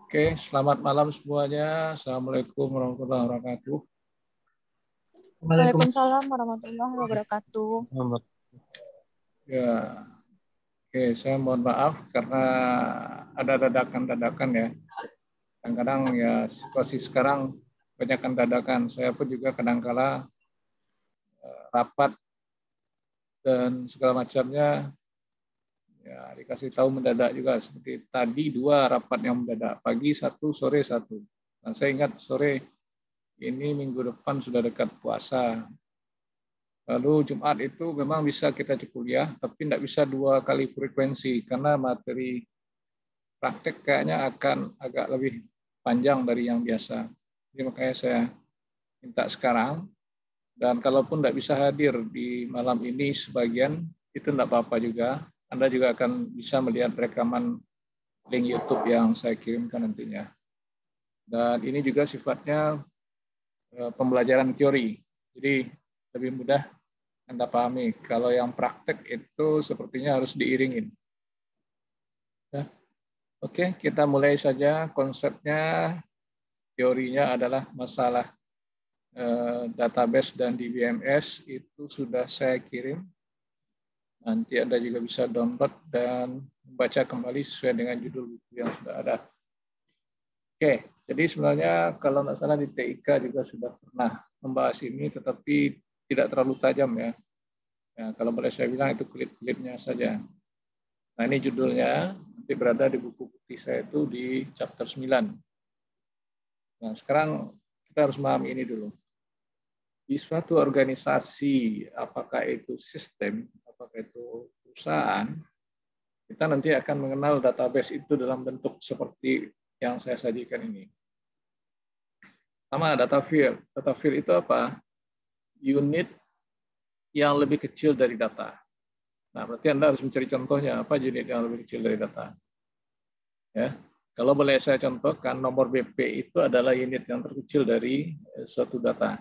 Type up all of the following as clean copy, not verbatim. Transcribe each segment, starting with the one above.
Oke, selamat malam semuanya. Assalamualaikum warahmatullahi wabarakatuh. Waalaikumsalam. Waalaikumsalam warahmatullahi wabarakatuh. Ya, oke, saya mohon maaf karena ada dadakan-dadakan ya. Kadang-kadang ya situasi sekarang banyakkan dadakan. Saya pun juga kadang-kala rapat dan segala macamnya ya dikasih tahu mendadak juga. Seperti tadi 2 rapat yang mendadak, pagi 1, sore 1. Nah, saya ingat sore ini minggu depan sudah dekat puasa. Lalu Jumat itu memang bisa kita kuliah, tapi tidak bisa 2 kali frekuensi karena materi praktek kayaknya akan agak lebih panjang dari yang biasa. Jadi makanya saya minta sekarang, dan kalaupun tidak bisa hadir di malam ini sebagian, itu tidak apa-apa juga. Anda juga akan bisa melihat rekaman link YouTube yang saya kirimkan nantinya. Dan ini juga sifatnya pembelajaran teori, jadi lebih mudah Anda pahami. Kalau yang praktek itu sepertinya harus diiringin. Ya. Oke, kita mulai saja. Konsepnya, teorinya adalah masalah database dan DBMS itu sudah saya kirim. Nanti Anda juga bisa download dan membaca kembali sesuai dengan judul buku yang sudah ada. Oke, jadi sebenarnya kalau nggak salah di TIK juga sudah pernah membahas ini, tetapi tidak terlalu tajam ya. Ya, kalau boleh saya bilang itu klip-klipnya saja. Nah, ini judulnya, nanti berada di buku putih saya itu di chapter 9. Nah, sekarang kita harus memahami ini dulu. Di suatu organisasi, apakah itu sistem, apakah itu perusahaan, kita nanti akan mengenal database itu dalam bentuk seperti yang saya sajikan ini. Sama data field. Data field itu apa? Unit yang lebih kecil dari data. Nah, berarti Anda harus mencari contohnya, apa unit yang lebih kecil dari data. Ya, kalau boleh saya contohkan, nomor BP itu adalah unit yang terkecil dari suatu data.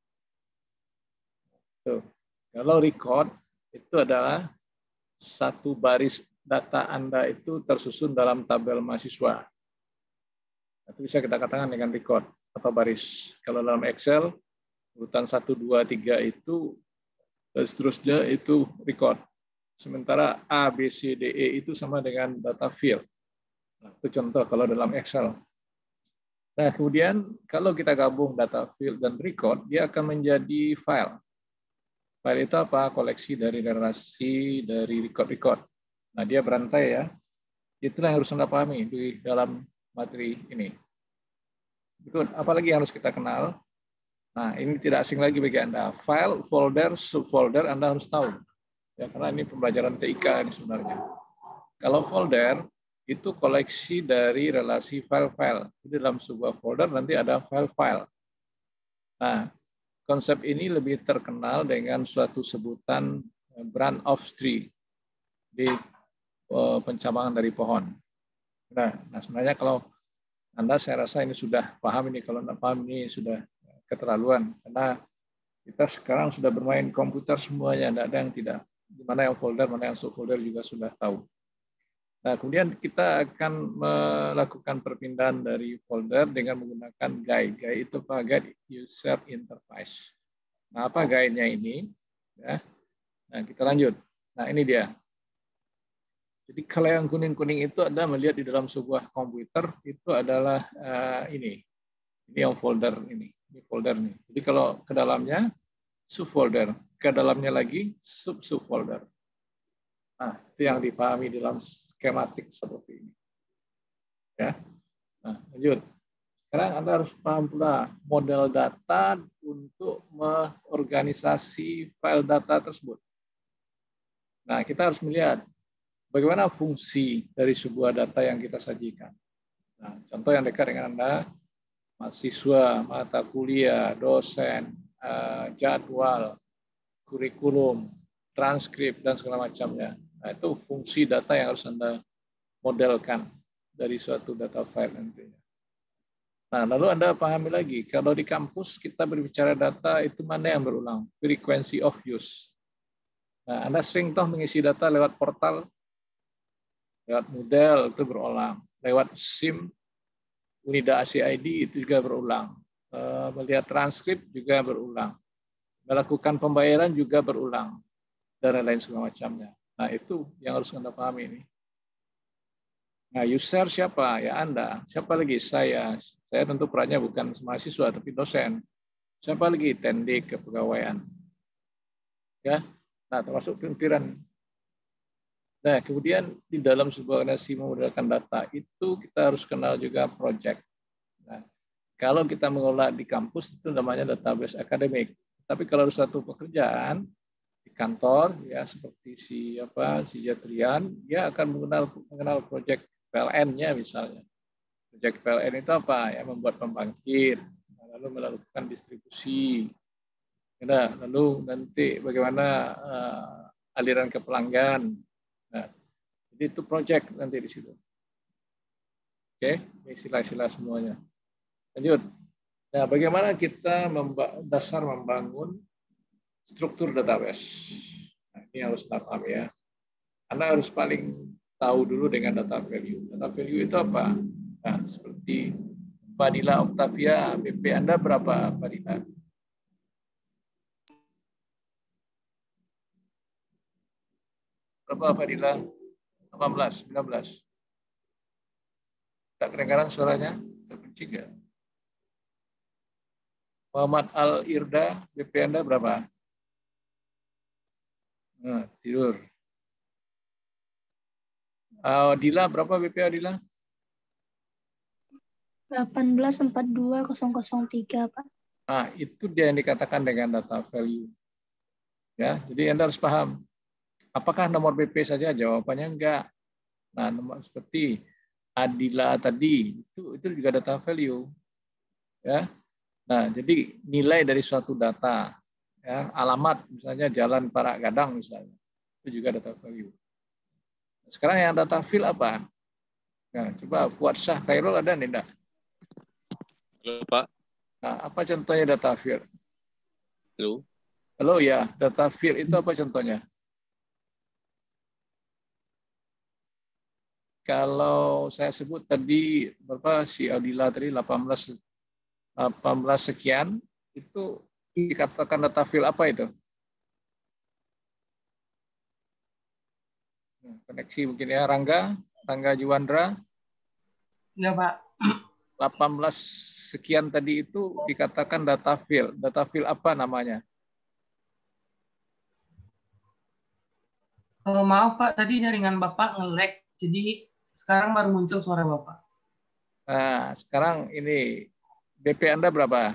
Tuh. Kalau record itu adalah satu baris data Anda itu tersusun dalam tabel mahasiswa. Itu bisa kita katakan dengan record atau baris. Kalau dalam Excel, urutan 1, 2, 3 itu dan seterusnya itu record. Sementara A, B, C, D, E itu sama dengan data field. Nah, itu contoh kalau dalam Excel. Nah, kemudian kalau kita gabung data field dan record, dia akan menjadi file. File itu apa? Koleksi dari relasi dari record-record. Nah, dia berantai ya. Itulah yang harus Anda pahami di dalam materi ini. Berikut, apalagi yang harus kita kenal? Nah, ini tidak asing lagi bagi Anda. File, folder, subfolder, Anda harus tahu. Ya, karena ini pembelajaran TIK ini sebenarnya. Kalau folder, itu koleksi dari relasi file-file. Di dalam sebuah folder nanti ada file-file. Nah, konsep ini lebih terkenal dengan suatu sebutan branch of tree, di pencabangan dari pohon. Nah, sebenarnya kalau Anda, saya rasa ini sudah paham ini. Kalau Anda paham ini sudah keterlaluan. Karena kita sekarang sudah bermain komputer semuanya, tidak ada yang tidak. Di mana yang folder, mana yang subfolder juga sudah tahu. Nah, kemudian kita akan melakukan perpindahan dari folder dengan menggunakan guide. Guide itu apa? Guide user interface. Nah, apa guide-nya ini? Ya. Nah, kita lanjut. Nah, ini dia. Jadi kalau yang kuning-kuning itu Anda melihat di dalam sebuah komputer itu adalah ini. Ini yang folder ini. Ini folder nih. Jadi kalau ke dalamnya subfolder, ke dalamnya lagi subfolder. Nah, itu yang dipahami dalam skematik seperti ini. Ya. Nah, lanjut. Sekarang Anda harus paham pula model data untuk mengorganisasi file data tersebut. Nah, kita harus melihat bagaimana fungsi dari sebuah data yang kita sajikan. Nah, contoh yang dekat dengan Anda, mahasiswa, mata kuliah, dosen, jadwal, kurikulum, transkrip, dan segala macamnya. Nah, itu fungsi data yang harus Anda modelkan dari suatu data file nantinya. Nah, lalu Anda pahami lagi, kalau di kampus kita berbicara data itu mana yang berulang? Frequency of use. Nah, Anda sering toh mengisi data lewat portal, lewat model itu berulang, lewat SIM Unida ACID itu juga berulang. Melihat transkrip juga berulang. Melakukan pembayaran juga berulang. Dan lain segala macamnya. Nah, itu yang harus Anda pahami ini. Nah, user siapa? Ya Anda. Siapa lagi? Saya. Saya tentu perannya bukan mahasiswa, tapi dosen. Siapa lagi? Tendik, kepegawaian. Ya. Nah, termasuk pimpinan. Nah, kemudian di dalam sebuah organisasi memodalkan data itu kita harus kenal juga project. Nah, kalau kita mengelola di kampus itu namanya database akademik. Tapi kalau satu pekerjaan di kantor ya seperti si Jatrian, dia akan mengenal project PLN-nya misalnya. Project PLN itu apa? Ya membuat pembangkit, lalu melakukan distribusi. Nah, lalu nanti bagaimana aliran ke pelanggan. Nah, jadi itu project nanti di situ. Oke, ini istilah-istilah semuanya. Lanjut. Nah, bagaimana kita dasar membangun struktur database? Nah, ini harus paham ya. Anda harus paling tahu dulu dengan data value. Data value itu apa? Nah, seperti Fadila Octavia, BP Anda berapa, Fadila? Berapa, Fadila? 18, 19. Tak kedengaran suaranya? Terpencil ya? Muhammad Al-Irda, BP Anda berapa? Nah, tidur. Adila, berapa BP Adila? 1842003, Pak. Nah, itu dia yang dikatakan dengan data value. Ya, jadi Anda harus paham. Apakah nomor BP saja? Jawabannya enggak. Nah, nomor seperti Adila tadi, itu juga data value. Ya. Nah, jadi nilai dari suatu data, ya, alamat misalnya Jalan Parak Gadang misalnya, itu juga data value. Sekarang yang data field apa? Nah, coba Fuad Syah Khairul ada nih, enggak? Halo, Pak. Nah, apa contohnya data field? Halo. Halo ya, data field itu apa contohnya? Kalau saya sebut tadi berapa si Adila tadi 18 sekian, itu dikatakan data field apa itu? Koneksi mungkin ya, Rangga Juwandra. Ya, Pak. 18 sekian tadi itu dikatakan data field. Data field apa namanya? Maaf, Pak, tadi jaringan Bapak nge-lag, jadi sekarang baru muncul suara Bapak. Nah, sekarang ini BP Anda berapa?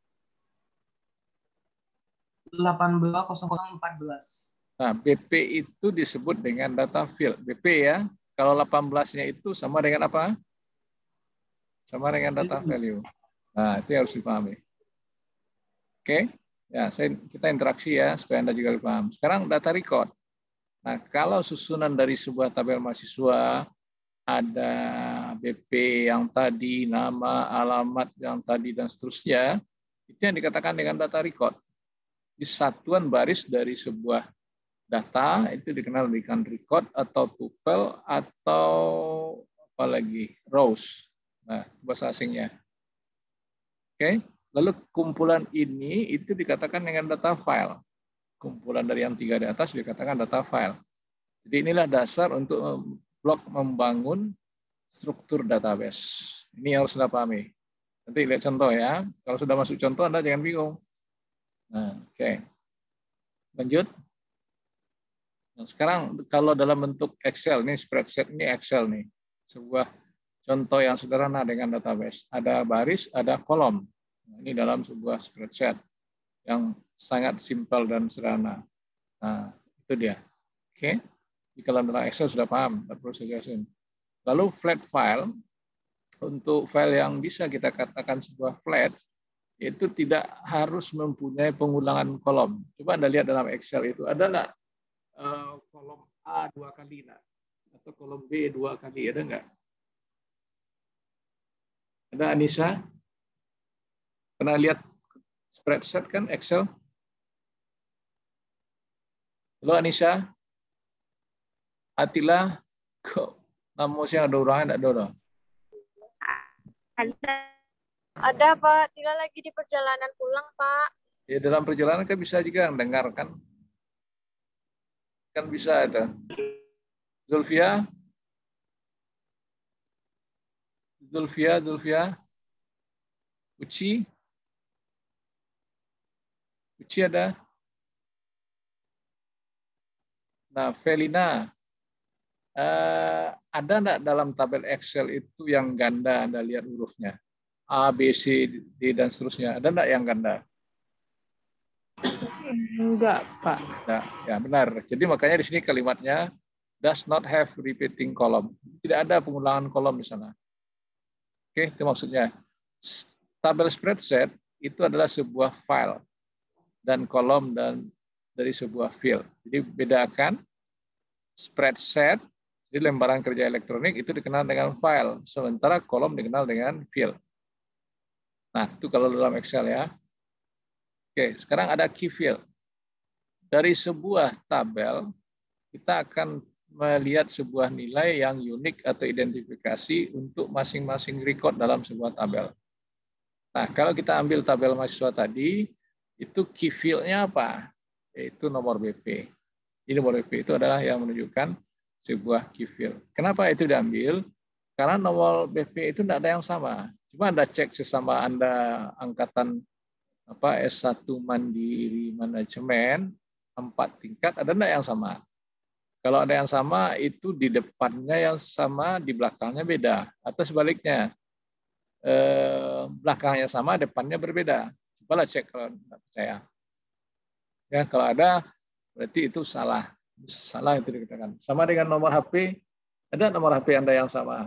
180014. Nah, BP itu disebut dengan data field. BP ya, kalau 18-nya itu sama dengan apa? Sama dengan data value. Nah, itu harus dipahami. Oke, ya kita interaksi ya supaya Anda juga paham. Sekarang data record. Nah, kalau susunan dari sebuah tabel mahasiswa ada BP yang tadi, nama, alamat yang tadi dan seterusnya, itu yang dikatakan dengan data record. Di satuan baris dari sebuah data itu dikenal dengan record atau tuple atau apalagi rows. Nah, bahasa asingnya. Oke, lalu kumpulan ini itu dikatakan dengan data file. Kumpulan dari yang 3 di atas dikatakan data file. Jadi inilah dasar untuk blok membangun struktur database. Ini harus Anda pahami. Nanti lihat contoh ya. Kalau sudah masuk contoh Anda jangan bingung. Nah, oke. Lanjut. Nah, sekarang kalau dalam bentuk Excel, ini spreadsheet, ini Excel nih. Sebuah contoh yang sederhana dengan database. Ada baris, ada kolom. Nah, ini dalam sebuah spreadsheet yang sangat simpel dan sederhana. Nah, itu dia. Oke. Jika dalam Excel sudah paham, tidak perlu saya jelasin. Lalu flat file, untuk file yang bisa kita katakan sebuah flat, itu tidak harus mempunyai pengulangan kolom. Coba Anda lihat dalam Excel itu, ada nggak kolom A 2 kali nak? Atau kolom B 2 kali, ada nggak? Ada Anissa? Pernah lihat spreadsheet kan Excel? Halo Anissa? Atila? Kok namusnya ada orang, enggak ada orang? Ada Pak, Tila lagi di perjalanan pulang Pak. Ya dalam perjalanan kan bisa juga mendengarkan. Kan bisa itu. Zulfia? Zulfia? Uci? Uci ada? Nah, Felina, ada enggak dalam tabel Excel itu yang ganda Anda lihat hurufnya? A, B, C, D, dan seterusnya. Ada enggak yang ganda? Enggak, Pak. Nah, ya benar. Jadi makanya di sini kalimatnya does not have repeating column. Tidak ada pengulangan kolom di sana. Oke, itu maksudnya. Tabel spreadsheet itu adalah sebuah file dan kolom dan dari sebuah field. Jadi bedakan spreadsheet, jadi lembaran kerja elektronik itu dikenal dengan file, sementara kolom dikenal dengan field. Nah, itu kalau dalam Excel ya. Oke, sekarang ada key field. Dari sebuah tabel, kita akan melihat sebuah nilai yang unik atau identifikasi untuk masing-masing record dalam sebuah tabel. Nah, kalau kita ambil tabel mahasiswa tadi, itu key field-nya apa? Yaitu nomor BP. Ini nomor BP itu adalah yang menunjukkan sebuah key field. Kenapa itu diambil? Karena nomor BP itu tidak ada yang sama. Cuma Anda cek sesama Anda angkatan S1 Mandiri Manajemen 4 tingkat, ada enggak yang sama? Kalau ada yang sama, itu di depannya yang sama, di belakangnya beda. Atau sebaliknya, belakangnya sama, depannya berbeda. Coba cek kalau tidak percaya. Ya, kalau ada, berarti itu salah. Salah itu dikatakan. Sama dengan nomor HP, ada nomor HP Anda yang sama?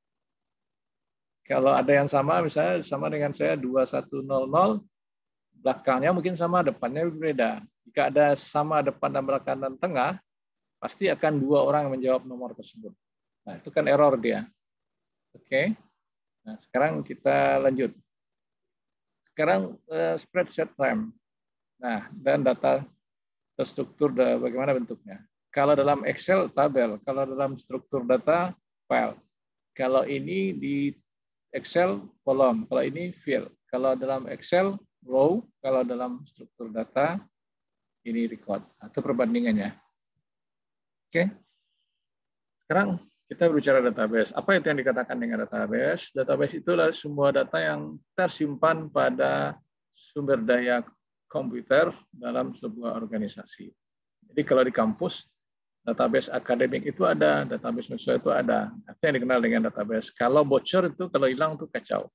Kalau ada yang sama, misalnya sama dengan saya 2100, belakangnya mungkin sama, depannya berbeda. Jika ada sama depan dan belakang dan tengah, pasti akan 2 orang yang menjawab nomor tersebut. Nah, itu kan error dia. Oke. Nah, sekarang kita lanjut. Sekarang spreadsheet time. Nah, dan data terstruktur bagaimana bentuknya. Kalau dalam Excel, tabel. Kalau dalam struktur data, file. Kalau ini di Excel, kolom. Kalau ini field. Kalau dalam Excel, row. Kalau dalam struktur data, ini record. Atau perbandingannya. Oke. Sekarang kita berbicara database. Apa itu yang dikatakan dengan database? Database itu adalah semua data yang tersimpan pada sumber daya komputer dalam sebuah organisasi. Jadi kalau di kampus, database akademik itu ada, database mahasiswa itu ada. Itu yang dikenal dengan database. Kalau bocor itu, kalau hilang itu kacau.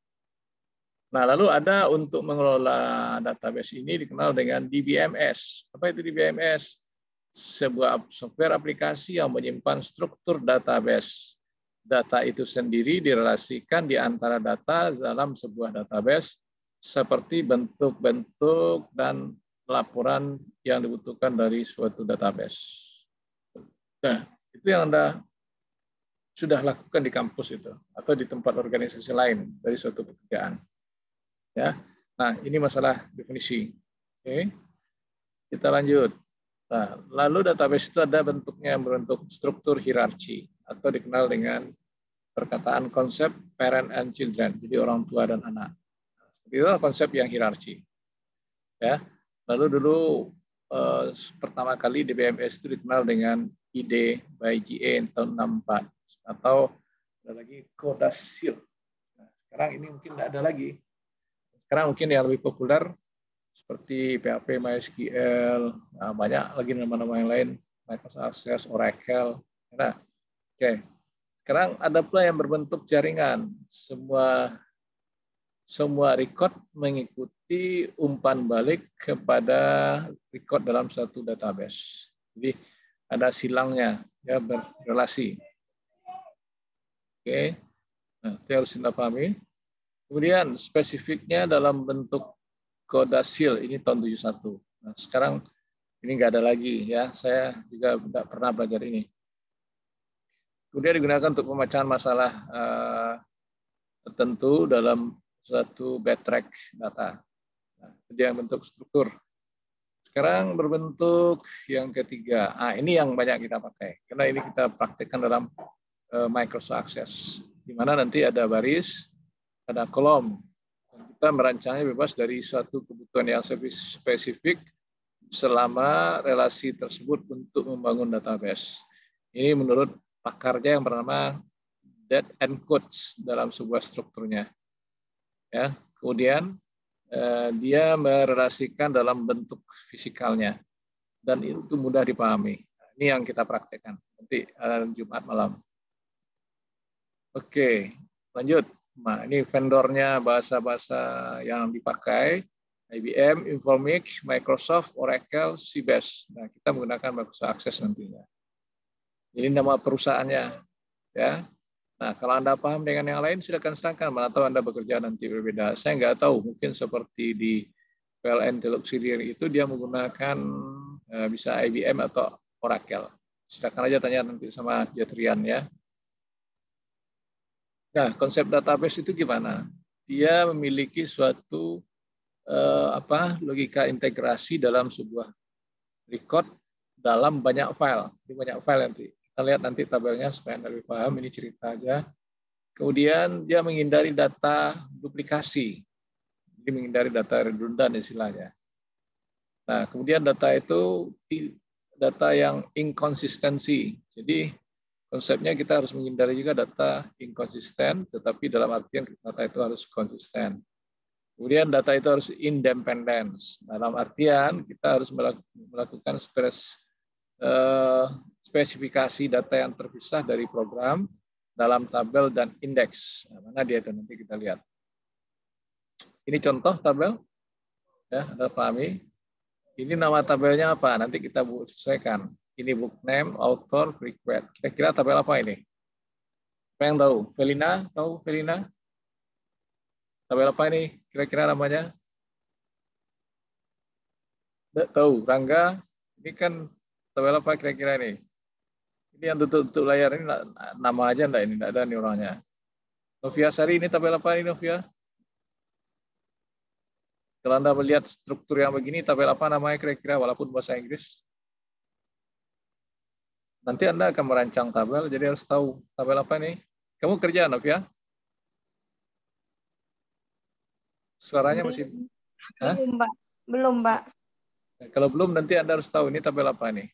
Nah, lalu ada untuk mengelola database ini dikenal dengan DBMS. Apa itu DBMS? Sebuah software aplikasi yang menyimpan struktur database. Data itu sendiri direlasikan di antara data dalam sebuah database seperti bentuk-bentuk dan laporan yang dibutuhkan dari suatu database. Nah, itu yang Anda sudah lakukan di kampus itu atau di tempat organisasi lain dari suatu pekerjaan. Ya. Nah, ini masalah definisi. Oke. Kita lanjut. Nah, lalu database itu ada bentuknya yang berbentuk struktur hierarki atau dikenal dengan perkataan konsep parent and children, jadi orang tua dan anak. Itu konsep yang hierarki. Ya. Lalu dulu pertama kali DBMS itu dikenal dengan ID by GA tahun 64 atau ada lagi Codasil. Nah, sekarang ini mungkin tidak ada lagi. Sekarang mungkin yang lebih populer seperti PHP, MySQL, nah, banyak lagi nama-nama yang lain, Microsoft Access, Oracle. Nah, oke. Sekarang ada pula yang berbentuk jaringan. Semua record mengikuti umpan balik kepada record dalam satu database. Jadi ada silangnya, ya berrelasi. Oke. Nah, itu harus Anda pahami. Kemudian spesifiknya dalam bentuk Codasil, ini tahun 71. Nah, sekarang ini nggak ada lagi ya. Saya juga tidak pernah belajar ini. Kemudian digunakan untuk pemecahan masalah tertentu dalam suatu backtrack data. Nah, itu yang bentuk struktur. Sekarang berbentuk yang ketiga. Ah, ini yang banyak kita pakai. Karena ini kita praktikkan dalam Microsoft Access. Di mana nanti ada baris, ada kolom. Kita merancangnya bebas dari suatu kebutuhan yang spesifik selama relasi tersebut untuk membangun database. Ini menurut pakarnya yang bernama Dead End Codes dalam sebuah strukturnya. Ya, kemudian dia merelasikan dalam bentuk fisikalnya dan itu mudah dipahami. Ini yang kita praktekkan nanti Jumat malam. Oke, lanjut. Nah, ini vendornya, bahasa-bahasa yang dipakai: IBM, Informix, Microsoft, Oracle, Sybase. Nah, kita menggunakan Microsoft Access nantinya. Ini nama perusahaannya, ya. Nah, kalau Anda paham dengan yang lain, silakan serahkan. Mana tahu Anda bekerja nanti berbeda. Saya nggak tahu, mungkin seperti di PLN Teluxilir itu dia menggunakan bisa IBM atau Oracle. Silakan aja tanya nanti sama Jatrian ya. Nah, konsep database itu gimana? Dia memiliki suatu logika integrasi dalam sebuah record dalam banyak file. Di banyak file nanti. Kita lihat nanti tabelnya supaya Anda lebih paham, ini cerita aja. Kemudian dia menghindari data duplikasi. Jadi menghindari data redundan istilahnya. Nah, kemudian data itu data yang inkonsistensi. Jadi konsepnya kita harus menghindari juga data inkonsisten, tetapi dalam artian data itu harus konsisten. Kemudian data itu harus independence. Dalam artian kita harus melakukan spesifikasi data yang terpisah dari program dalam tabel dan indeks. Nah, mana dia itu nanti kita lihat. Ini contoh tabel, ya, Anda pahami. Ini nama tabelnya apa? Nanti kita sesuaikan. Ini book name, author, frequent. Kira-kira tabel apa ini? Siapa yang tahu? Felina, tahu Felina? Tabel apa ini? Kira-kira namanya? Tidak tahu. Rangga, ini kan tabel apa kira-kira ini? Ini yang tutup layar ini nama aja enggak ini? Enggak ada nih orangnya. Novia Sari, ini tabel apa ini Novia? Kalau Anda melihat struktur yang begini, tabel apa namanya kira-kira walaupun bahasa Inggris? Nanti Anda akan merancang tabel, jadi harus tahu tabel apa nih. Kamu kerja, Novia? Suaranya masih... Belum, Mbak. Belum, Mbak. Kalau belum, nanti Anda harus tahu ini tabel apa nih.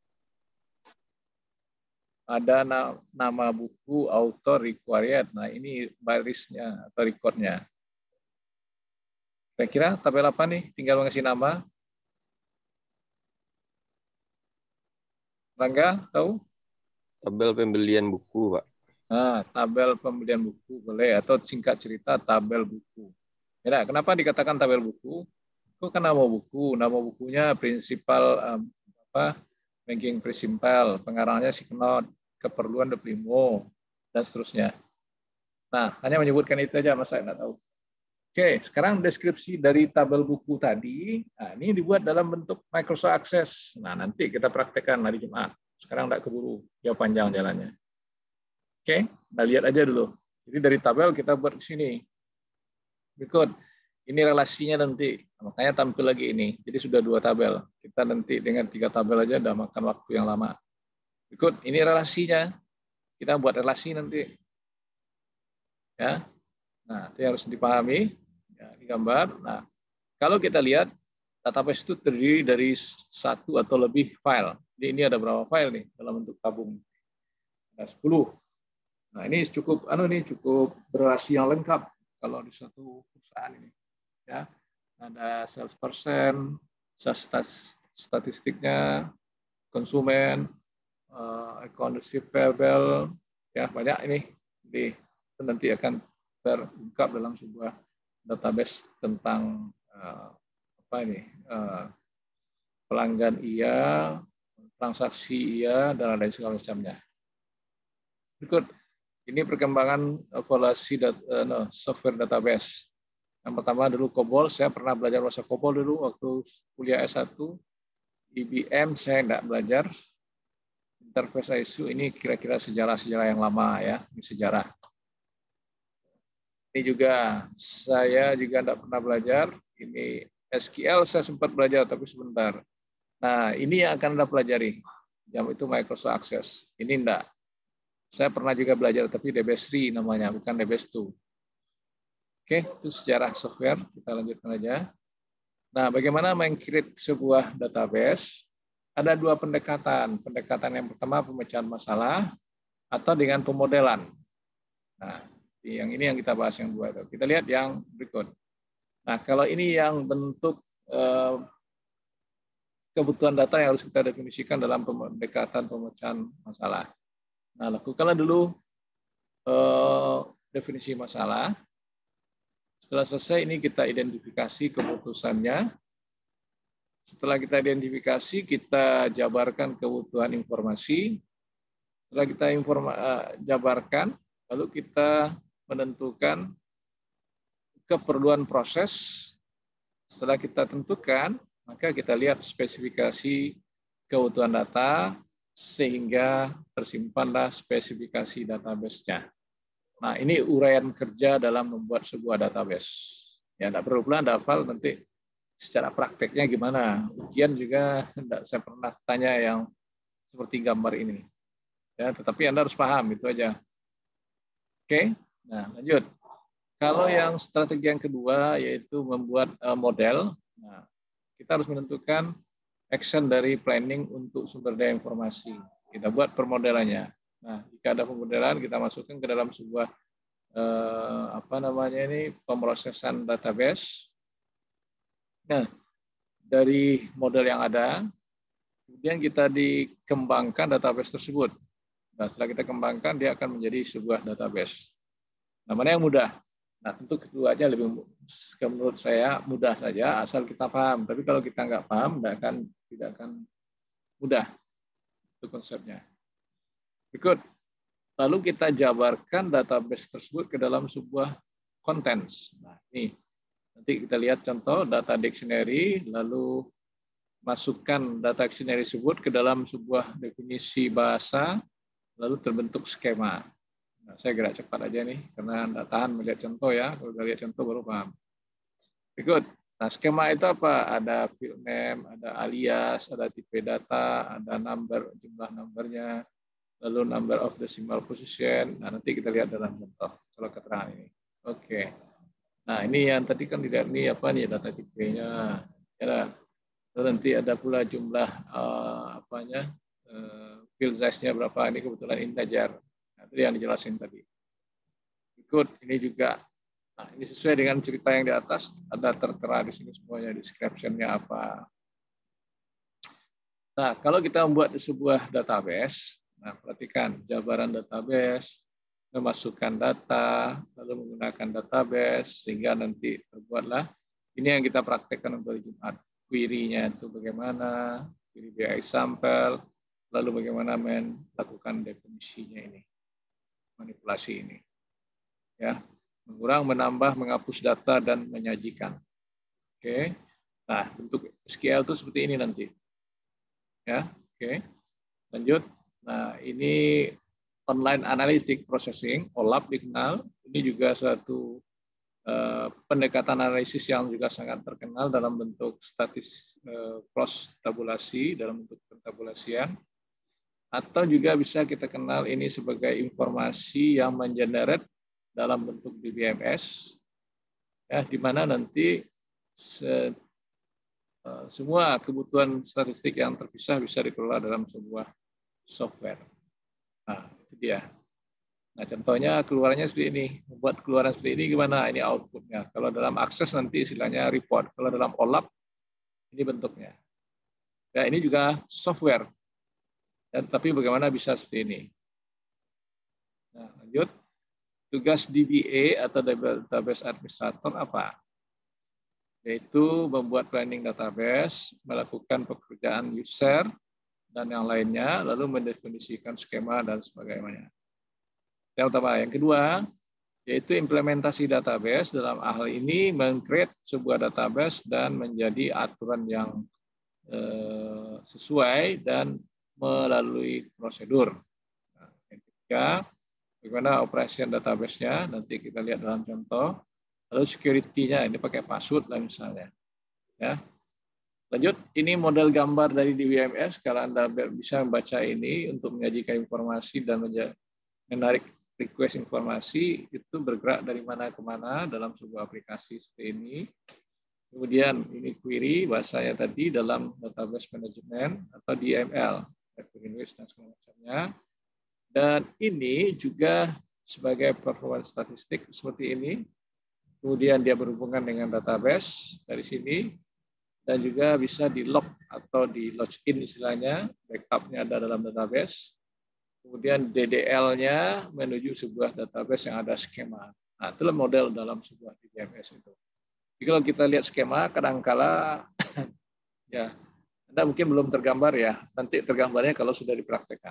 Ada nama buku, author, required. Nah, ini barisnya atau recordnya. Kira-kira tabel apa nih? Tinggal mengasih nama. Rangga, tahu? Tabel pembelian buku, Pak. Nah, tabel pembelian buku boleh, atau singkat cerita tabel buku. Ya, kenapa dikatakan tabel buku? Itu kan nama buku. Nama bukunya prinsipal banking prinsipal, pengarangnya si Knot, keperluan de primo, dan seterusnya. Nah, hanya menyebutkan itu aja, masa enggak tahu. Oke, sekarang deskripsi dari tabel buku tadi. Nah, ini dibuat dalam bentuk Microsoft Access. Nah, nanti kita praktekkan hari Jumat. Sekarang enggak keburu, dia panjang jalannya. Oke, kita lihat aja dulu. Jadi dari tabel kita buat ke sini. Berikut, ini relasinya nanti. Makanya tampil lagi ini. Jadi sudah 2 tabel. Kita nanti dengan 3 tabel aja udah makan waktu yang lama. Berikut, ini relasinya. Kita buat relasi nanti. Ya. Nah, itu harus dipahami. Ya, digambar. Nah, kalau kita lihat, database itu terdiri dari 1 atau lebih file. Jadi ini ada berapa file nih dalam bentuk tabung? Ada 10. Nah, ini cukup berrelasi yang lengkap kalau di suatu perusahaan ini. Ya, ada sales person, statistiknya, konsumen, account receivable, ya banyak ini. Jadi nanti akan terungkap dalam sebuah database tentang pelanggan iya, transaksi iya, dan lain segala macamnya. Berikut, ini perkembangan evaluasi software database. Yang pertama dulu COBOL, saya pernah belajar bahasa COBOL dulu waktu kuliah S1. IBM saya tidak belajar. Interface ISU ini kira-kira sejarah-sejarah yang lama ya, ini sejarah. Ini juga saya juga tidak pernah belajar. Ini SQL saya sempat belajar tapi sebentar. Nah, ini yang akan Anda pelajari. Yang itu Microsoft Access. Ini enggak. Saya pernah juga belajar tapi DB3 namanya, bukan DB2. Oke, itu sejarah software. Kita lanjutkan aja. Nah, bagaimana meng-create sebuah database? Ada dua pendekatan. Pendekatan yang pertama pemecahan masalah atau dengan pemodelan. Nah, yang ini yang kita bahas yang dua itu. Kita lihat yang berikut. Nah, kalau ini yang bentuk kebutuhan data yang harus kita definisikan dalam pendekatan pemecahan masalah. Nah, lakukanlah dulu definisi masalah. Setelah selesai ini kita identifikasi keputusannya. Setelah kita identifikasi, kita jabarkan kebutuhan informasi. Setelah kita jabarkan, lalu kita menentukan keperluan proses. Setelah kita tentukan, maka kita lihat spesifikasi kebutuhan data sehingga tersimpanlah spesifikasi database-nya. Nah, ini uraian kerja dalam membuat sebuah database. Ya, tidak perlu pula Anda hafal, nanti secara prakteknya gimana. Ujian juga tidak saya pernah tanya yang seperti gambar ini. Ya, tetapi Anda harus paham, itu aja. Oke, nah lanjut. Kalau yang strategi yang kedua, yaitu membuat model, nah, kita harus menentukan action dari planning untuk sumber daya informasi. Kita buat permodelannya. Nah, jika ada pemodelan, kita masukkan ke dalam sebuah pemrosesan database. Nah, dari model yang ada, kemudian kita dikembangkan database tersebut. Nah, setelah kita kembangkan, dia akan menjadi sebuah database. Nah, mana yang mudah? Nah, tentu keduanya lebih, menurut saya mudah saja, asal kita paham. Tapi kalau kita nggak paham, tidak akan mudah. Itu konsepnya. Berikut, lalu kita jabarkan database tersebut ke dalam sebuah contents. Nah, ini nanti kita lihat contoh data dictionary, lalu masukkan data dictionary tersebut ke dalam sebuah definisi bahasa, lalu terbentuk skema. Nah, saya gerak cepat aja nih, karena Anda tahan melihat contoh ya. Kalau udah lihat contoh baru paham. Berikut, nah skema itu apa? Ada field name, ada alias, ada tipe data, ada number, jumlah numbernya, lalu number of decimal position. Nah, nanti kita lihat dalam contoh kalau keterangan ini. Oke. Nah, ini yang tadi kan tidak ini apa nih data tipenya. Ya, lalu nanti ada pula jumlah field size-nya berapa. Ini kebetulan integer. Nah, itu yang dijelasin tadi. Ikut ini juga. Nah, ini sesuai dengan cerita yang di atas. Ada tertera di sini semuanya, description-nya apa. Nah, kalau kita membuat sebuah database, nah, perhatikan jabaran database, memasukkan data, lalu menggunakan database, sehingga nanti terbuatlah. Ini yang kita praktekkan untuk Jumat. Query-nya itu bagaimana, query BI sampel, lalu bagaimana melakukan definisinya ini, manipulasi ini. Ya, mengurang, menambah, menghapus data, dan menyajikan. Oke. Nah, bentuk SQL itu seperti ini nanti. Ya, oke. Lanjut. Nah, ini online analytic processing, OLAP dikenal. Ini juga suatu pendekatan analisis yang juga sangat terkenal dalam bentuk cross tabulasi, dalam bentuk pentabulasian. Atau juga bisa kita kenal ini sebagai informasi yang mengenerate dalam bentuk DBMS, ya, di mana nanti semua kebutuhan statistik yang terpisah bisa dikelola dalam sebuah software. Nah, itu dia. Nah, contohnya keluarannya seperti ini. Membuat keluaran seperti ini gimana? Ini outputnya. Kalau dalam akses nanti istilahnya report. Kalau dalam OLAP, ini bentuknya. Ya, ini juga software. Ya, tapi bagaimana bisa seperti ini? Nah, lanjut. Tugas DBA atau Database Administrator apa? Yaitu membuat planning database, melakukan pekerjaan user, dan yang lainnya, lalu mendefinisikan skema dan sebagainya. Yang pertama. Yang kedua, yaitu implementasi database, dalam hal ini meng-create sebuah database dan menjadi aturan yang sesuai dan melalui prosedur. Nah, yang ketiga, bagaimana operation database-nya, nanti kita lihat dalam contoh. Lalu security-nya, ini pakai password lah misalnya. Ya. Lanjut, ini model gambar dari DBMS. Kalau Anda bisa membaca ini untuk menyajikan informasi dan menarik request informasi itu bergerak dari mana ke mana dalam sebuah aplikasi seperti ini. Kemudian ini query bahasanya tadi dalam database management atau DML, dan segala macamnya. Dan ini juga sebagai performance statistik seperti ini. Kemudian dia berhubungan dengan database dari sini. Dan juga bisa di log atau di login istilahnya, backupnya ada dalam database. Kemudian DDL-nya menuju sebuah database yang ada skema. Nah, itulah model dalam sebuah DBMS itu. Jadi kalau kita lihat skema, kadangkala ya Anda mungkin belum tergambar ya. Nanti tergambarnya kalau sudah dipraktekkan.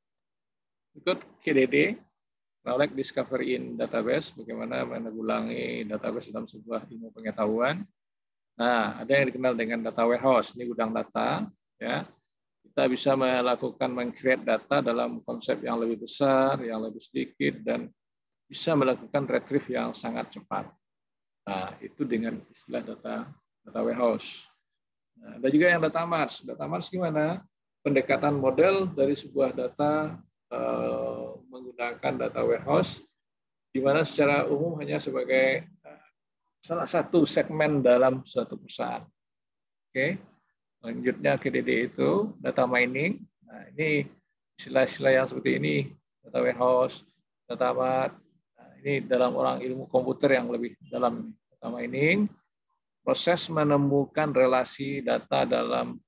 Ikut KDD, Knowledge Discovery in Database, bagaimana menanggulangi database dalam sebuah ilmu pengetahuan. Nah, ada yang dikenal dengan data warehouse, ini gudang data. Ya, kita bisa melakukan meng-create data dalam konsep yang lebih besar, yang lebih sedikit, dan bisa melakukan retrieve yang sangat cepat. Nah, itu dengan istilah data warehouse. Nah, ada juga yang data mart. Data mart gimana? Pendekatan model dari sebuah data menggunakan data warehouse, di mana secara umum hanya sebagai salah satu segmen dalam suatu perusahaan. Oke, lanjutnya KDD itu data mining. Nah, ini istilah-istilah yang seperti ini, data warehouse, data mart. Nah, ini dalam orang ilmu komputer yang lebih dalam. Data mining, proses menemukan relasi data dalam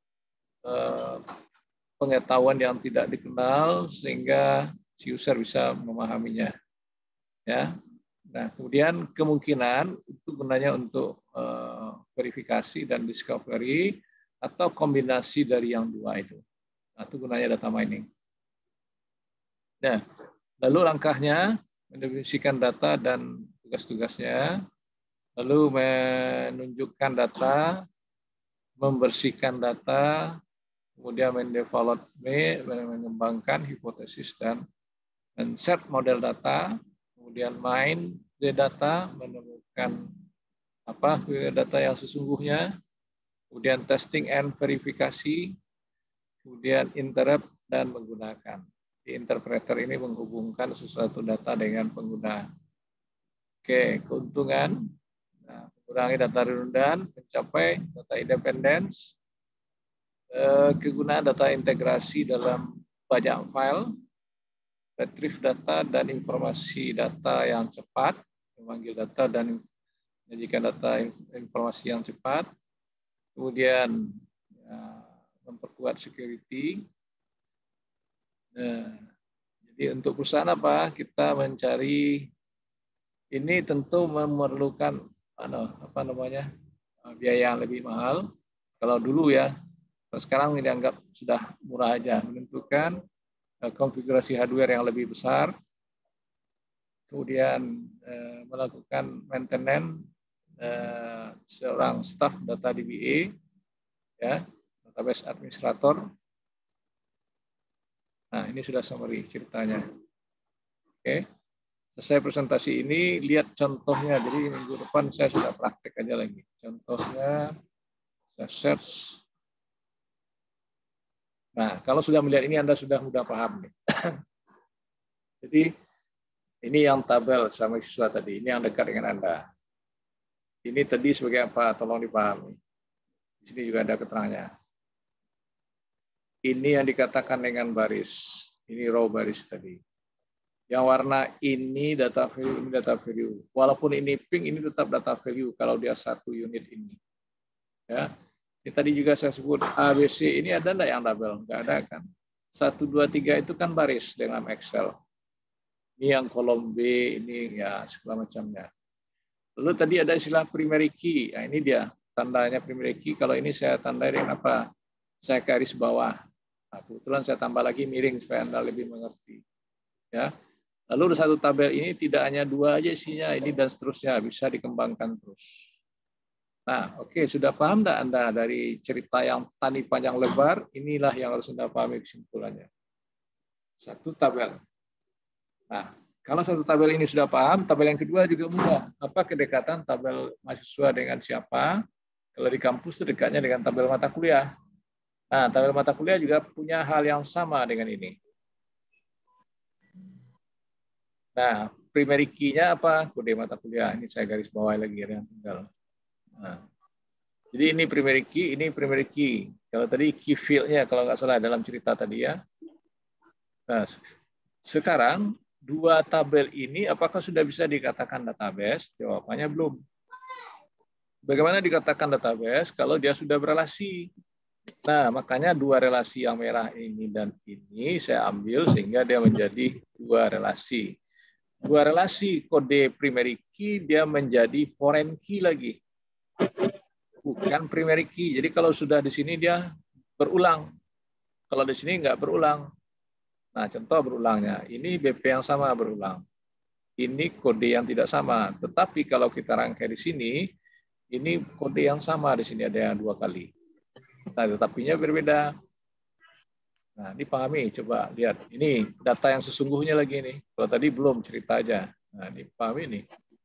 pengetahuan yang tidak dikenal sehingga si user bisa memahaminya. Ya. Nah, kemudian kemungkinan itu gunanya untuk verifikasi dan discovery atau kombinasi dari yang dua itu. Nah, itu gunanya data mining. Nah, lalu langkahnya mendefinisikan data dan tugas-tugasnya, lalu menunjukkan data, membersihkan data, kemudian mendevelop, mengembangkan hipotesis dan men-set model data, kemudian mine the data, menemukan data yang sesungguhnya, kemudian testing and verifikasi, kemudian interpret dan menggunakan. Di interpreter ini menghubungkan sesuatu data dengan pengguna. Oke, keuntungan, mengurangi data redundan, mencapai data independence, kegunaan data integrasi dalam banyak file, retrieve data dan informasi data yang cepat, memanggil data dan menyajikan data informasi yang cepat, kemudian memperkuat security. Nah, jadi untuk perusahaan apa? Kita mencari, ini tentu memerlukan biaya yang lebih mahal. Kalau dulu ya, sekarang dianggap sudah murah aja. Menentukan konfigurasi hardware yang lebih besar, kemudian melakukan maintenance seorang staff data DBA, ya, database administrator. Nah, ini sudah summary ceritanya. Oke. Selesai presentasi ini, lihat contohnya. Jadi minggu depan saya sudah praktek aja lagi. Contohnya, saya search. Nah, kalau sudah melihat ini, Anda sudah mudah paham. Jadi, ini yang tabel sama siswa tadi. Ini yang dekat dengan Anda. Ini tadi sebagai apa? Tolong dipahami. Di sini juga ada keterangannya. Ini yang dikatakan dengan baris. Ini row baris tadi. Yang warna ini data value, ini data value. Walaupun ini pink, ini tetap data value kalau dia satu unit ini. Ya. Ini tadi juga saya sebut ABC, ini ada enggak yang tabel? Enggak ada kan. 1, 2, 3 itu kan baris dalam Excel. Ini yang kolom B, ini ya segala macamnya. Lalu tadi ada istilah primary key. Nah, ini dia tandanya primary key. Kalau ini saya tandai dengan apa? Saya garis bawah. Nah, kebetulan saya tambah lagi miring supaya Anda lebih mengerti. Ya. Lalu satu tabel ini tidak hanya 2 aja isinya, ini dan seterusnya, bisa dikembangkan terus. Nah, oke, sudah paham enggak Anda dari cerita yang tadi panjang lebar? Inilah yang harus Anda pahami kesimpulannya. Satu tabel. Nah, kalau satu tabel ini sudah paham, tabel yang kedua juga mudah. Apa kedekatan tabel mahasiswa dengan siapa? Kalau di kampus itu dekatnya dengan tabel mata kuliah. Nah, tabel mata kuliah juga punya hal yang sama dengan ini. Nah, primary key-nya apa? Kode mata kuliah. Ini saya garis bawahi lagi ya, tinggal. Nah, jadi ini primary key, ini primary key. Kalau tadi key field-nya kalau nggak salah dalam cerita tadi ya. Nah, sekarang dua tabel ini apakah sudah bisa dikatakan database? Jawabannya belum. Bagaimana dikatakan database kalau dia sudah berelasi? Nah, makanya dua relasi yang merah ini dan ini saya ambil sehingga dia menjadi dua relasi. Dua relasi kode primary key dia menjadi foreign key lagi. Bukan primary key. Jadi kalau sudah di sini dia berulang. Kalau di sini nggak berulang. Nah, contoh berulangnya. Ini BP yang sama berulang. Ini kode yang tidak sama. Tetapi kalau kita rangkai di sini, ini kode yang sama. Di sini ada yang dua kali. Nah, tetapinya berbeda. Nah, ini pahami. Coba lihat. Ini data yang sesungguhnya lagi nih. Kalau tadi belum, cerita aja. Nah, ini pahami nih.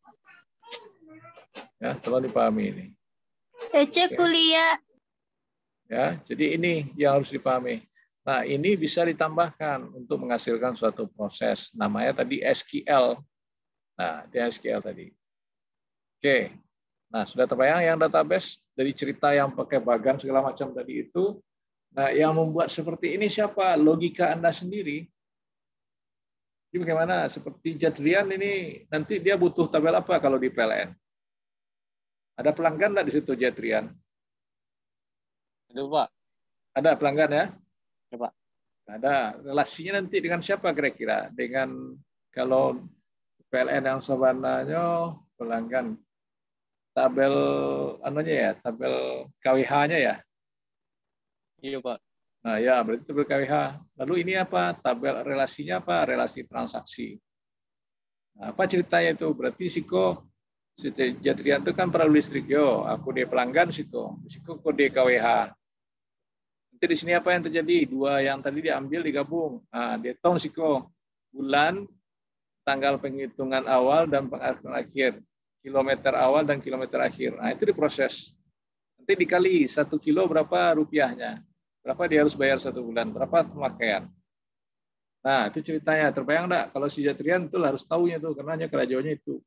Ya, tolong dipahami ini. Saya cek kuliah. Ya, jadi ini yang harus dipahami. Nah, ini bisa ditambahkan untuk menghasilkan suatu proses. Namanya tadi SQL. Nah, itu SQL tadi. Oke. Nah, sudah terbayang yang database dari cerita yang pakai bagan segala macam tadi itu. Nah, yang membuat seperti ini siapa? Logika Anda sendiri. Jadi bagaimana? Seperti Jadrian ini, nanti dia butuh tabel apa kalau di PLN? Ada pelanggan nggak di situ, Jadrian? Ada, Pak. Ada pelanggan ya? Ya, Pak. Ada. Relasinya nanti dengan siapa kira-kira? Dengan kalau PLN yang sebenarnya pelanggan tabel anunya ya, tabel KWH-nya ya. Iya, Pak. Nah, ya berarti tabel KWH. Lalu ini apa? Tabel relasinya apa? Relasi transaksi. Nah, apa ceritanya itu? Berarti Siko Jadrian itu kan perahu listrik yo, aku dia pelanggan Siko kode KWH. Nanti di sini apa yang terjadi? Dua yang tadi diambil digabung. Nah, dihitung Siko bulan, tanggal penghitungan awal dan penghitungan akhir, kilometer awal dan kilometer akhir. Nah, itu diproses. Nanti dikali 1 kilo berapa rupiahnya? Berapa dia harus bayar 1 bulan? Berapa pemakaian? Nah, itu ceritanya. Terbayang enggak? Kalau si Jadrian itu harus tahunya tuh, karena hanya kerajaannya itu.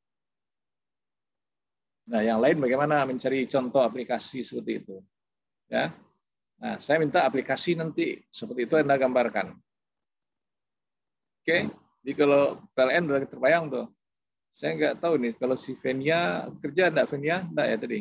Nah, yang lain bagaimana mencari contoh aplikasi seperti itu? Ya. Nah, saya minta aplikasi nanti seperti itu Anda gambarkan. Oke. Jadi kalau PLN udah terbayang tuh. Saya nggak tahu nih kalau si Venia kerja enggak Venia? Enggak ya tadi?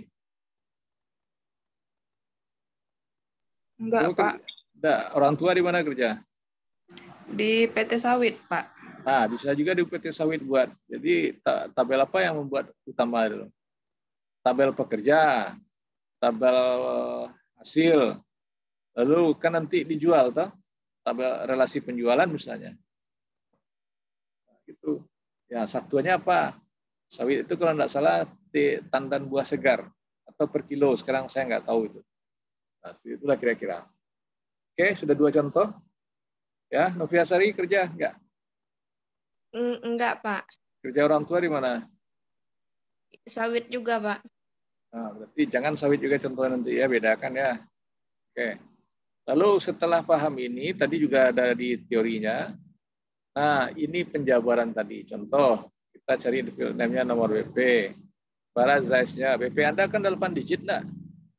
Enggak, Pak. Enggak. Orang tua di mana kerja? Di PT Sawit, Pak. Nah, bisa juga di PT Sawit buat. Jadi tabel apa yang membuat utama dulu? Tabel pekerja, tabel hasil, lalu kan nanti dijual toh, tabel relasi penjualan misalnya. Nah, gitu. Ya, satuannya apa? Sawit itu kalau tidak salah tandan buah segar atau per kilo. Sekarang saya nggak tahu itu. Nah, itulah kira-kira. Oke, sudah 2 contoh. Ya, Noviasari kerja nggak? Enggak, Pak. Kerja orang tua di mana? Sawit juga, Pak. Nah, berarti jangan sawit juga contohnya nanti ya, bedakan ya. Oke. Lalu setelah paham ini, tadi juga ada di teorinya. Nah, ini penjabaran tadi. Contoh, kita cari di field name-nya nomor BP. Barat size-nya. BP Anda kan 8 digit enggak?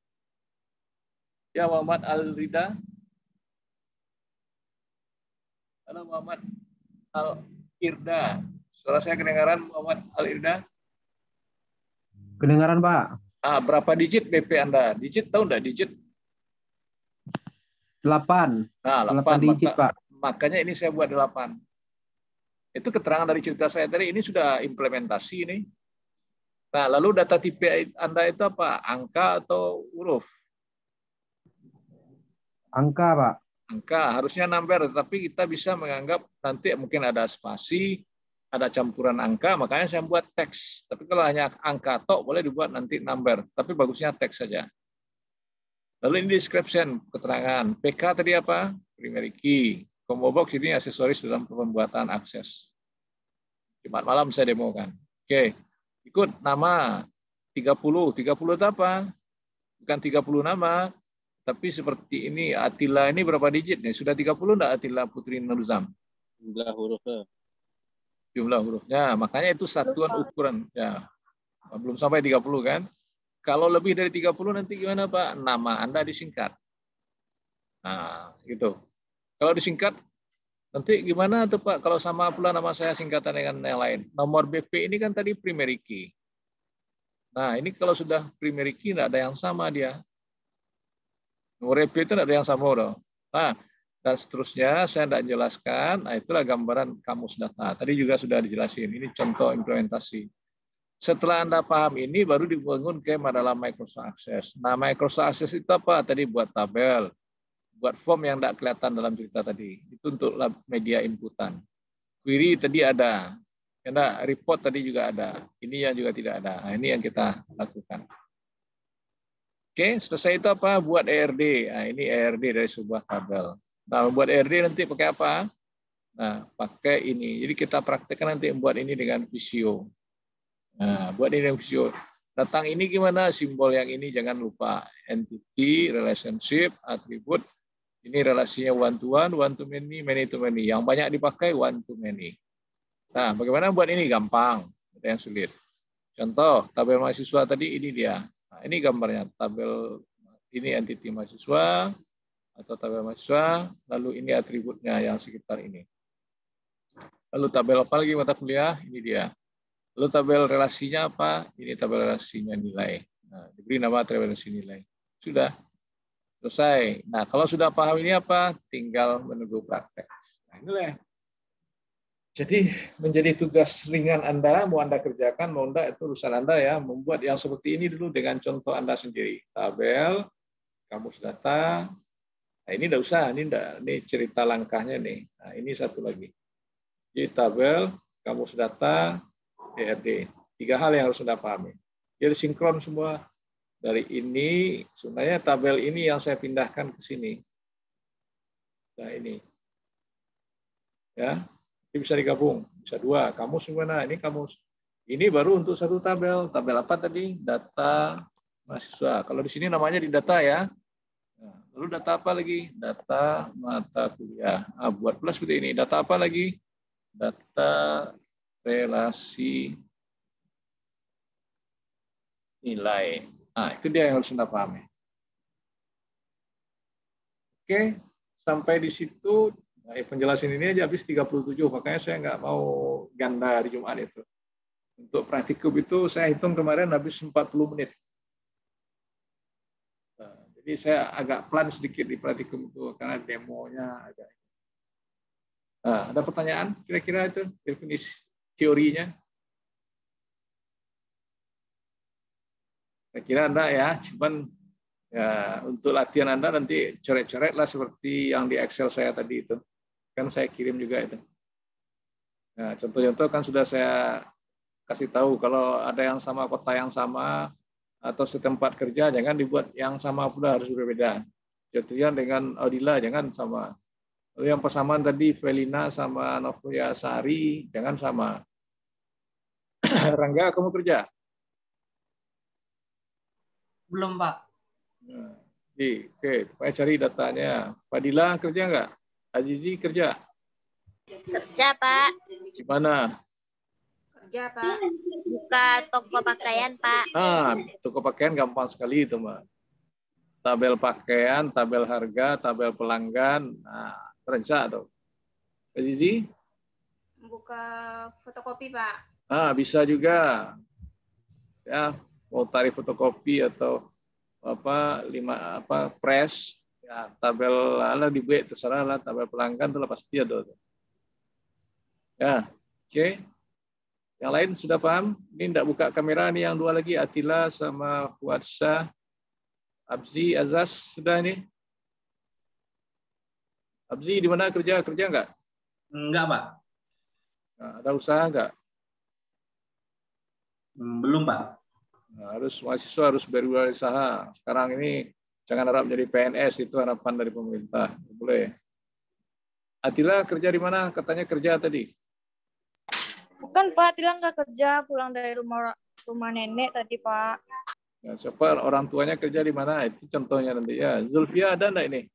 Ya, Muhammad Al-Rida. Halo, Muhammad Al-Irda. Suara saya kedengaran, Muhammad Al-Irda? Kedengaran, Pak. Berapa digit BP Anda? Digit tahu enggak digit? 8. Nah, 8 digit, Pak. Makanya ini saya buat 8. Itu keterangan dari cerita saya tadi, ini sudah implementasi ini. Nah, lalu data tipe Anda itu apa? Angka atau huruf? Angka, Pak. Angka, harusnya number, tapi kita bisa menganggap nanti mungkin ada spasi, ada campuran angka, makanya saya buat teks. Tapi kalau hanya angka tok, boleh dibuat nanti number, tapi bagusnya teks saja. Lalu ini description, keterangan. PK tadi apa? Primary key. Combo box ini aksesoris dalam pembuatan akses. Jumat malam saya demokan. Oke, ikut nama 30. 30 itu apa? Bukan 30 nama, tapi seperti ini. Atila ini berapa digit nih? Sudah 30 enggak Atila Putri Nuruzam? Jumlah huruf. Jumlah hurufnya. Makanya itu satuan ukuran. Ya, belum sampai 30 kan. Kalau lebih dari 30 nanti gimana Pak? Nama Anda disingkat. Nah, gitu. Kalau disingkat, nanti gimana tuh Pak? Kalau sama pula nama saya singkatan dengan yang lain. Nomor BP ini kan tadi primary key. Nah, ini kalau sudah primary key, tidak ada yang sama dia. Nomor BP itu tidak ada yang sama. Loh. Nah, dan seterusnya saya tidak jelaskan. Nah, itulah gambaran kamus data. Tadi juga sudah dijelasin. Ini contoh implementasi. Setelah Anda paham ini, baru dibangun ke dalam Microsoft Access. Nah, Microsoft Access itu apa? Tadi buat tabel, buat form yang tidak kelihatan dalam cerita tadi. Itu untuk media inputan. Query tadi ada. Karena report tadi juga ada. Ini yang juga tidak ada. Nah, ini yang kita lakukan. Oke, selesai itu apa? Buat ERD. Nah, ini ERD dari sebuah tabel. Nah, buat ERD nanti pakai apa? Nah, pakai ini. Jadi kita praktekkan nanti membuat ini dengan Visio. Nah, buat ini dengan Visio. Datang ini gimana? Simbol yang ini jangan lupa. Entity, relationship, atribut. Ini relasinya one to many to many. Yang banyak dipakai one to many. Nah, bagaimana buat ini? Gampang. Ada yang sulit. Contoh, tabel mahasiswa tadi ini dia. Nah, ini gambarnya. Tabel ini entity mahasiswa atau tabel mahasiswa. Lalu ini atributnya yang sekitar ini. Lalu tabel apa lagi mata kuliah? Ini dia. Lalu tabel relasinya apa? Ini tabel relasinya nilai. Nah, diberi nama tabel relasi nilai. Sudah. Selesai. Nah, kalau sudah paham ini apa? Tinggal menunggu praktek. Nah, inilah. Jadi menjadi tugas ringan Anda, mau Anda kerjakan, mau enggak, itu urusan Anda ya. Membuat yang seperti ini dulu dengan contoh Anda sendiri. Tabel, kamus data. Nah, ini enggak usah, ini cerita langkahnya nih. Nah, ini satu lagi. Jadi tabel, kamus data, ERD. 3 hal yang harus Anda pahami. Jadi sinkron semua. Dari ini, sebenarnya tabel ini yang saya pindahkan ke sini. Nah, ini. Ya, ini bisa digabung. Bisa 2. Kamus gimana? Ini kamus. Ini baru untuk satu tabel. Tabel apa tadi? Data mahasiswa. Kalau di sini namanya di data ya. Nah, lalu data apa lagi? Data mata kuliah. Nah, buat plus seperti ini. Data apa lagi? Data relasi nilai. Nah, itu dia yang harus Anda pahami. Oke, sampai di situ. Nah, penjelasan ini aja habis 37, makanya saya nggak mau ganda hari Jumat itu. Untuk praktikum itu saya hitung kemarin habis 40 menit. Nah, jadi saya agak pelan sedikit di praktikum itu, karena demonya agak. Nah, ada pertanyaan kira-kira itu definisi teorinya? Saya kira Anda ya, cuman ya untuk latihan Anda nanti coret-coretlah seperti yang di Excel saya tadi itu. Kan saya kirim juga itu. Nah, contoh-contoh kan sudah saya kasih tahu, kalau ada yang sama kota yang sama atau setempat kerja, jangan dibuat yang sama pula, harus berbeda. Contohnya dengan Audila jangan sama. Lalu yang persamaan tadi Felina sama Novia Sari jangan sama. Rangga, kamu kerja? Belum, Pak. Nah, oke, saya cari datanya. Fadila kerja nggak? Azizi kerja? Kerja, Pak. Di mana? Kerja, Pak. Buka toko pakaian, Pak. Ah, toko pakaian gampang sekali itu, Mbak. Tabel pakaian, tabel harga, tabel pelanggan. Nah, terencana tuh. Azizi? Buka fotokopi, Pak. Ah, bisa juga. Ya, mau tarif fotokopi atau press, ya tabel ala dibuat terserah lah, tabel pelanggan itu pasti ada. Ya, oke. Yang lain sudah paham? Ini tidak buka kamera nih, yang 2 lagi, Atila sama Fuadsyah, Abzi, Azaz sudah ini. Abzi di mana kerja? Kerja nggak? Enggak, Pak. Nah, ada usaha nggak? Belum, Pak. Nah, mahasiswa harus berwirausaha. Sekarang ini jangan harap menjadi PNS, itu harapan dari pemerintah. Boleh. Atila kerja di mana? Katanya kerja tadi. Bukan, Pak. Atila nggak kerja. Pulang dari rumah nenek tadi, Pak. Ya, siapa orang tuanya kerja di mana? Itu contohnya nanti ya. Zulfia ada enggak ini?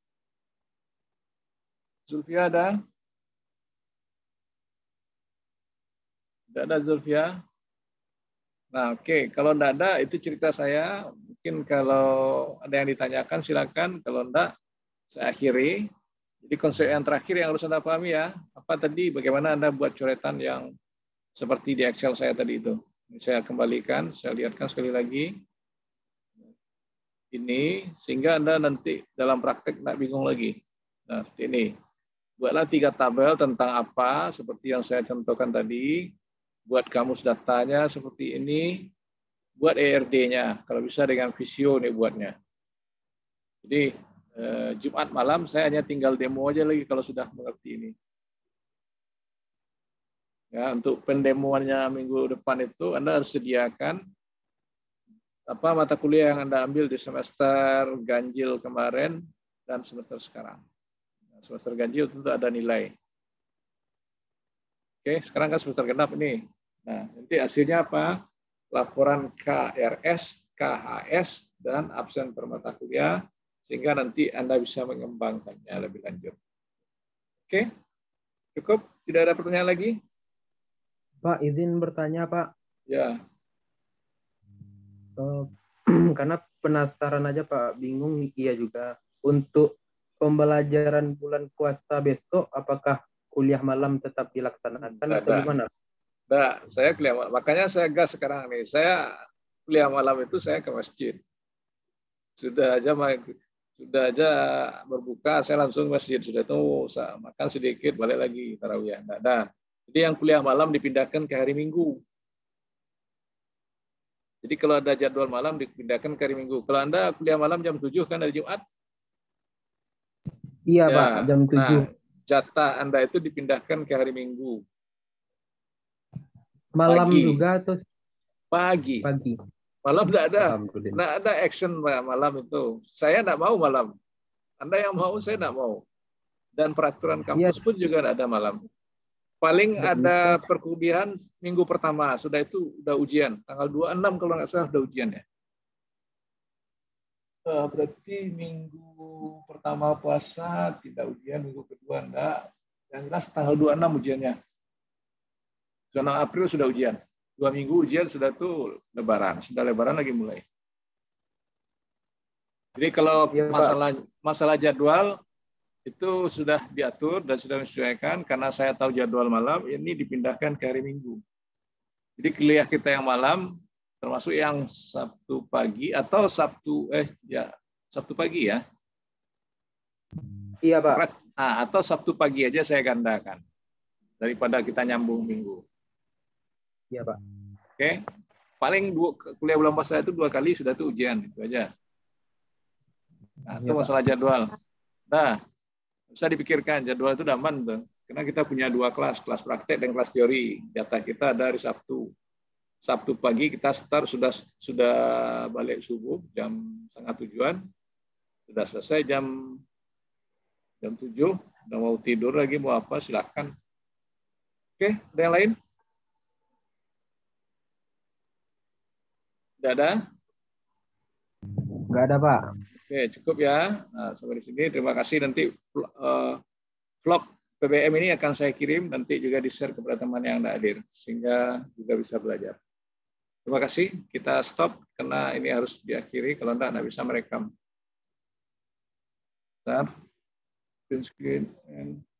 Zulfia ada? Tidak ada Zulfia? Nah, oke. Kalau tidak ada, itu cerita saya. Mungkin kalau ada yang ditanyakan, silakan. Kalau tidak, saya akhiri. Jadi konsep yang terakhir yang harus Anda pahami ya. Apa tadi, bagaimana Anda buat coretan yang seperti di Excel saya tadi itu. Ini saya kembalikan, saya lihatkan sekali lagi. Ini, sehingga Anda nanti dalam praktek tidak bingung lagi. Nah, seperti ini. Buatlah 3 tabel tentang apa, seperti yang saya contohkan tadi. Buat kamus datanya seperti ini. Buat ERD-nya, kalau bisa dengan Visio nih buatnya. Jadi, Jumat malam saya hanya tinggal demo aja lagi kalau sudah mengerti ini. Ya, untuk pendemoannya minggu depan itu Anda harus sediakan apa mata kuliah yang Anda ambil di semester ganjil kemarin dan semester sekarang. Semester ganjil tentu ada nilai. Oke, sekarang kan semester genap ini. Nah, nanti hasilnya apa? Laporan KRS, KHS, dan absen per mata kuliah, sehingga nanti Anda bisa mengembangkannya lebih lanjut. Oke, cukup? Tidak ada pertanyaan lagi? Pak, izin bertanya, Pak. Ya. Karena penasaran aja, Pak. Bingung, iya juga. Untuk pembelajaran bulan puasa besok, apakah kuliah malam tetap dilaksanakan atau gimana? Nah, saya kuliah malam. Makanya saya gas sekarang nih. Saya kuliah malam itu saya ke masjid. Sudah aja berbuka, saya langsung ke masjid. Sudah itu makan sedikit, balik lagi tarawih. Nah, jadi yang kuliah malam dipindahkan ke hari Minggu. Jadi kalau ada jadwal malam dipindahkan ke hari Minggu. Kalau Anda kuliah malam jam 7 kan dari Jumat? Iya, ya, Pak, jam 7. Nah, jatah Anda itu dipindahkan ke hari Minggu. Malam pagi. Juga atau pagi? Pagi. Malam tidak ada action malam itu. Saya tidak mau malam. Anda yang mau, saya tidak mau. Dan peraturan kampus pun juga tidak ada malam. Paling ada perkuliahan minggu pertama. Sudah itu udah ujian. Tanggal 26 kalau nggak salah udah ujian ya. Berarti minggu pertama puasa tidak ujian, minggu kedua enggak. Yang jelas tanggal 26 ujiannya. Zona April sudah ujian. 2 minggu ujian sudah tuh lebaran. Sudah lebaran lagi mulai. Jadi kalau masalah jadwal itu sudah diatur dan sudah disesuaikan karena saya tahu jadwal malam ini dipindahkan ke hari Minggu. Jadi kuliah kita yang malam termasuk yang Sabtu pagi atau Sabtu pagi ya. Iya, Pak. Nah, atau Sabtu pagi aja saya gandakan daripada kita nyambung Minggu. Iya, Pak. Oke. Paling kuliah bulan puasa itu 2 kali sudah tuh ujian itu aja. Nah, itu masalah jadwal. Nah, bisa dipikirkan jadwal itu aman tuh. Karena kita punya 2 kelas, kelas praktek dan kelas teori. Jatah kita ada hari Sabtu. Sabtu pagi kita start sudah balik subuh jam 6:30-an. Sudah selesai jam 7. Udah mau tidur lagi mau apa silakan. Oke, ada yang lain? Tidak ada? Nggak ada, Pak. Oke, cukup ya. Nah, sampai di sini. Terima kasih. Nanti vlog PBM ini akan saya kirim. Nanti juga di-share kepada teman yang tidak hadir. Sehingga juga bisa belajar. Terima kasih. Kita stop karena ini harus diakhiri. Kalau tidak bisa merekam. Stop. Screen and